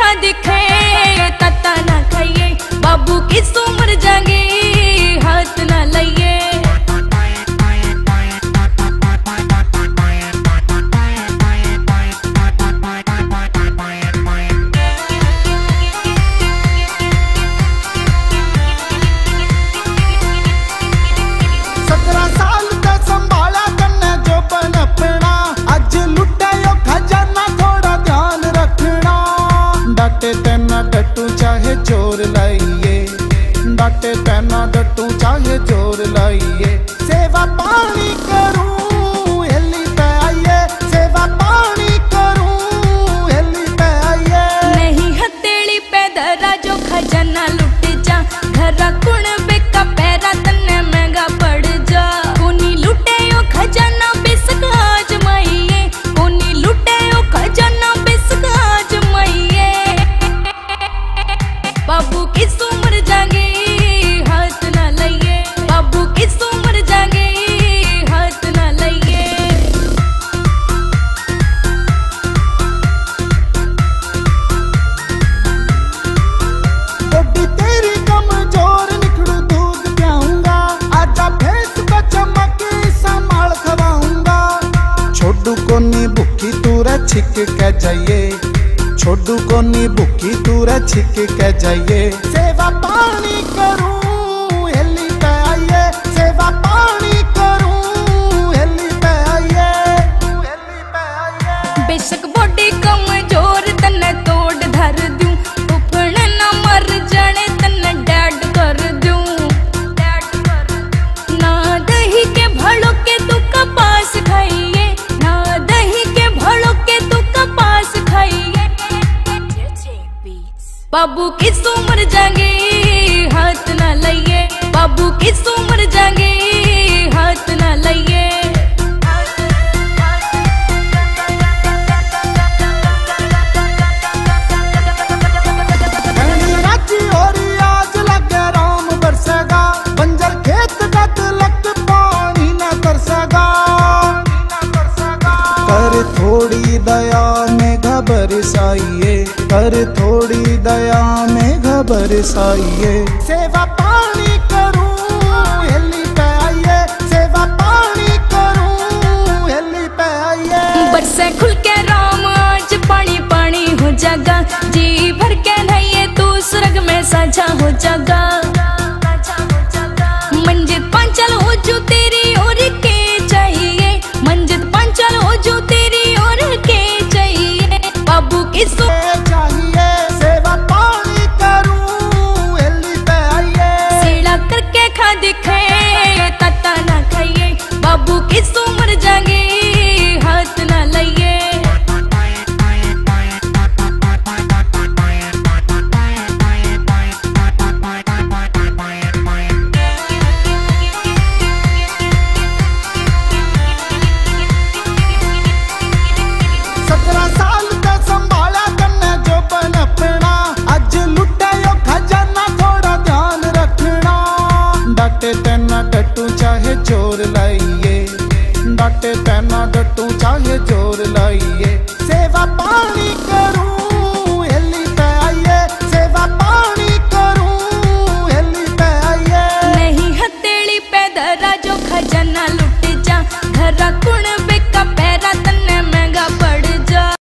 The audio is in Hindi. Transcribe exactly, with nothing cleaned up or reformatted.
ना दिखे तता ना खाइए, बाबू किस उम्र जागे हाथ ना लाइए। डट्टू चाहे जोर लाइए, डाटे पैना डट्टू चाहे जोर लाइए। सेवा पानी करूं हेली पे आइए, सेवा पानी करूं हेली पे आइए। नहीं हथेली पे धरा जो खजाना लुट जा, घरा कुण बेका पैरा तन्ने महंगा पड़ जा। कोनी लुटे यो खजाना बेसक आज माइए, कोनी लुटे यो खजाना बेसक आज माइए। बाबू किस उम्र जागे हाथ ना लाइए, बाबू किस उम्र जागे हाथ ना लाइए। बड़ी तेरी कमजोर निकलू दूध पियाऊंगा, आजा भैंस का चमक संभाल खवाऊंगा। छोडू कोनी भूखी तूरा छिक के जाइए, छोडू कोनी भूखी तूरा छिक के जाइए। सेवा पानी करूं हेली पे आइए, सेवा पानी करूं हेली पे आइए, हेली पे आइए। बेशक बॉडी कमजोर तन्ने तोड़ धर दूं, उफड़ ना मर जाने तन्ने डैड कर दूं। ना दही के भड़ों के तू कपास खाइए, ना दही के भड़ों के तू कपास खाइए। बाबू किस उम्र जागे हाथ ना लाइए, बाबू किस उम्र जागे हाथ ना लाइए। राजी और आज लगे राम बरसेगा, बंजर खेत का तिलक पानी न तरसेगा। कर थोड़ी दया में घबर साइए, कर थोड़ी दया में घबर साइए। सेवा पानी करूं हेली पे आइए, सेवा पानी करूं हेली पे आइए। बरसे खुल के राम आज पानी पानी हो जागा, जी भर के नहिए तू स्वर्ग में साझा हो जागा।